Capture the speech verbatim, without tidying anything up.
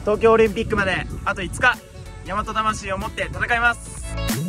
東京オリンピックまであといつか、大和魂を持って戦います。